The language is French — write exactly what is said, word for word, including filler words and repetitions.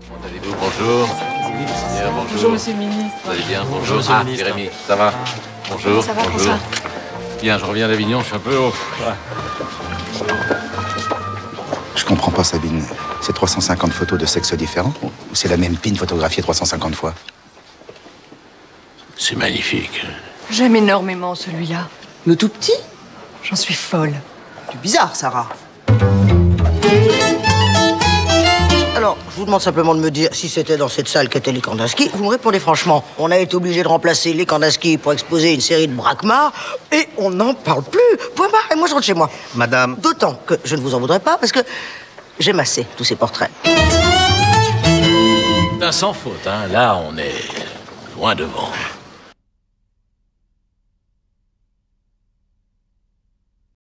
Comment allez-vous? Bonjour. Bien, bonjour. Bonjour, monsieur le ministre. Vous allez bien? Bonjour, Bonjour, ah, ministre. Jérémy, ça va? Bonjour. Ça va, bonjour. François? Bien, je reviens d'Avignon, je suis un peu haut. Je comprends pas, Sabine. C'est trois cent cinquante photos de sexes différents ou c'est la même pine photographiée trois cent cinquante fois? C'est magnifique. J'aime énormément celui-là. Le tout petit? J'en suis folle. C'est bizarre, Sarah. Alors, je vous demande simplement de me dire si c'était dans cette salle qu'étaient les Kandinsky. Vous me répondez franchement. On a été obligé de remplacer les Kandinsky pour exposer une série de braquemars et on n'en parle plus. Point barre, et moi je rentre chez moi. Madame. D'autant que je ne vous en voudrais pas parce que j'aime assez tous ces portraits. Putain, sans faute, hein. Là, on est loin devant.